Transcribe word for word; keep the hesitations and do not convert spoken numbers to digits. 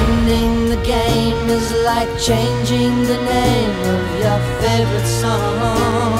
Ending the game is like changing the name of your favorite song.